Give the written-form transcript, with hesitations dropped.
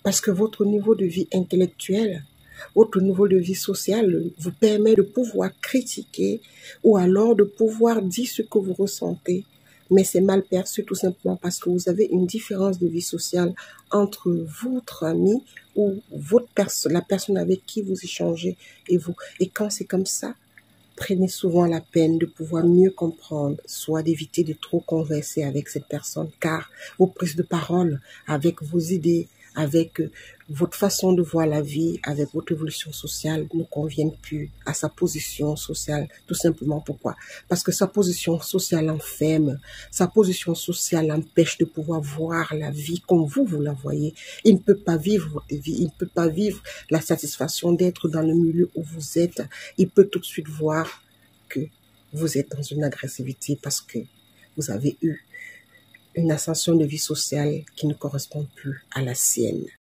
Parce que votre niveau de vie intellectuelle, votre niveau de vie sociale vous permet de pouvoir critiquer ou alors de pouvoir dire ce que vous ressentez. Mais c'est mal perçu tout simplement parce que vous avez une différence de vie sociale entre votre ami ou la personne avec qui vous échangez et vous. Et quand c'est comme ça, prenez souvent la peine de pouvoir mieux comprendre, soit d'éviter de trop converser avec cette personne, car vos prises de parole, avec vos idées, avec votre façon de voir la vie, avec votre évolution sociale ne conviennent plus à sa position sociale. Tout simplement pourquoi? Parce que sa position sociale enferme, sa position sociale empêche de pouvoir voir la vie comme vous la voyez. Il ne peut pas vivre votre vie, il ne peut pas vivre la satisfaction d'être dans le milieu où vous êtes. Il peut tout de suite voir que vous êtes dans une agressivité parce que vous avez eu une ascension de vie sociale qui ne correspond plus à la sienne.